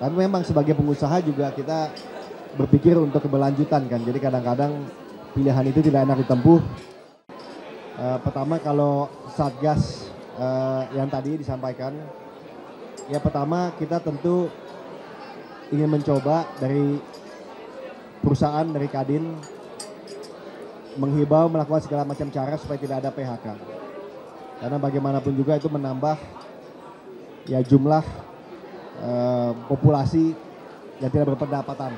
Tapi memang sebagai pengusaha juga kita berpikir untuk keberlanjutan kan. Jadi kadang-kadang pilihan itu tidak enak ditempuh. Pertama kalau Satgas yang tadi disampaikan, ya pertama kita tentu ingin mencoba dari perusahaan, dari Kadin, menghibau melakukan segala macam cara supaya tidak ada PHK. Karena bagaimanapun juga itu menambah ya jumlah populasi yang tidak berpendapatan.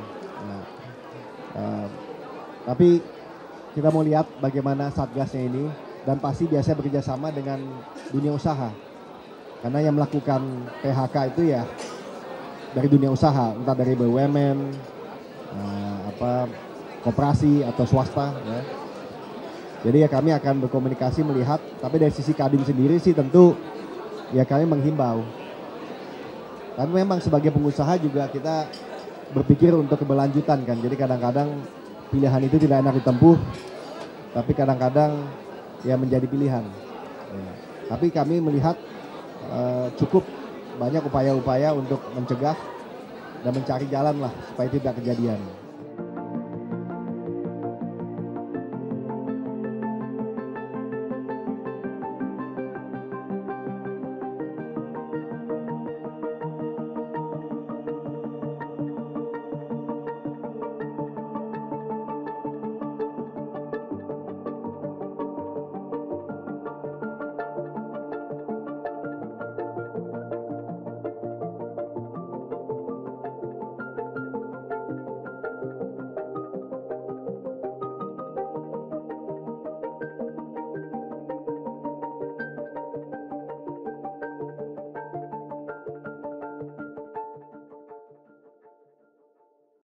Tapi kita mau lihat bagaimana Satgasnya ini, dan pasti biasanya bekerja sama dengan dunia usaha. Karena yang melakukan PHK itu ya dari dunia usaha, entah dari BUMN, koperasi atau swasta. Ya. Jadi ya kami akan berkomunikasi melihat, tapi dari sisi Kadin sendiri sih tentu ya kami menghimbau. Tapi memang sebagai pengusaha juga kita berpikir untuk keberlanjutan kan. Jadi kadang-kadang pilihan itu tidak enak ditempuh, tapi kadang-kadang ya menjadi pilihan. Ya. Tapi kami melihat cukup banyak upaya-upaya untuk mencegah dan mencari jalan lah supaya tidak kejadian.